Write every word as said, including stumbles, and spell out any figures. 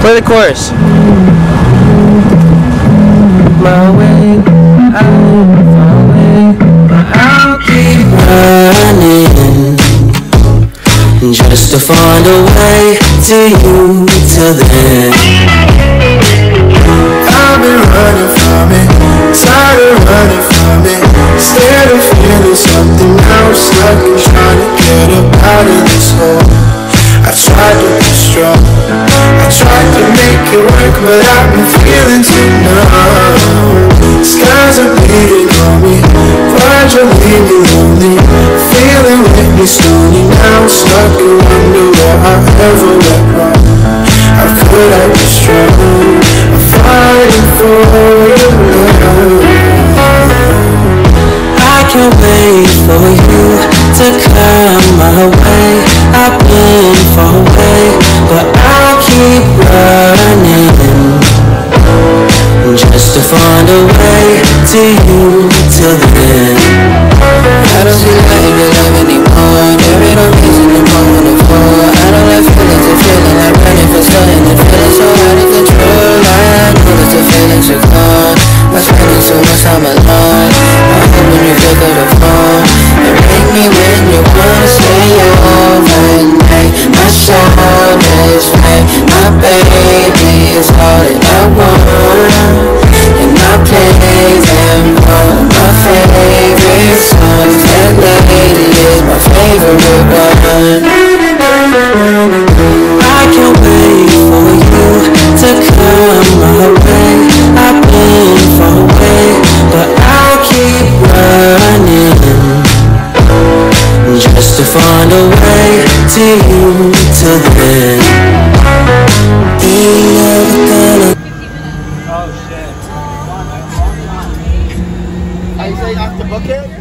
Play the chorus. My way, I'm far away, but I'll keep running just to find a way to you till then. I've been running from it, tired of running from it, scared of feeling something else, stuck and trying to get up out of this hole. I tried to be strong, I tried to make it work, but I've been feeling too numb. Skies are bleeding on me, why'd you leave me lonely? Feeling with me slowly now, stuck and wonder where I ever went wrong. How could I be strong? I'm fighting for your love. I can't wait for you to come my way. I've been far away, but I'll keep running just to find a way to you till then. I don't see light in your love anymore. There ain't no reason to go on the floor. I don't like feelings and feeling like running for something and feeling so out of control. I know that the feelings are gone. I'm spending so much time alone. I hope when you pick up the phone and ring me when you wanna stay overnight. My soul is fine, my baby is all that I want, and I play them all my favorite songs. That lady is my favorite one. I can't wait for you to come my way. I've been far away, but I'll keep running just to find a way to you till then. Ain't never gonna. Oh shit. I say I have to book it?